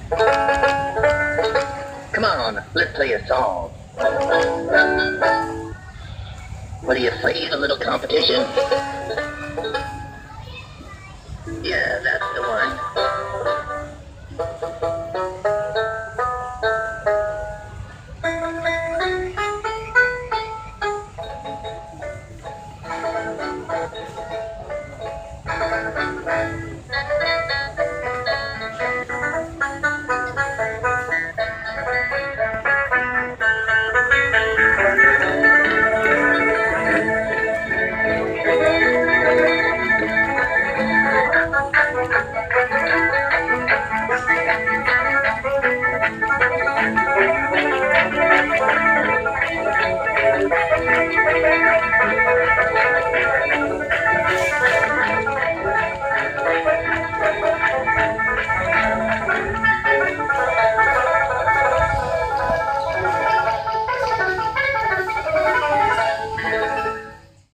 Come on, let's play a song. What are you afraid? A little competition? Yeah, that's the one.